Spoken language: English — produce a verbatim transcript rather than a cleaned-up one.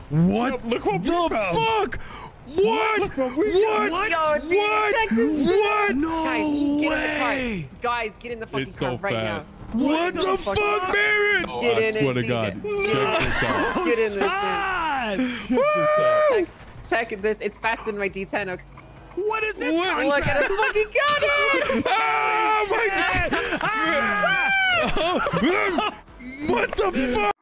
What Yep, look what we the found. fuck? What? Look what? we What? found. What? Yo, What? dude, What? Guys, No get way! in the car. Guys, get in the fucking It's car so right fast. What the fuck, Baron? Oh, Get I in swear it, to get God. it. Check this out. now. Get in this thing. God! Woo! Check, check this. It's faster than my D ten. Okay. What is this? What? Look at us fucking got it! Oh my God! Ah! What the fuck?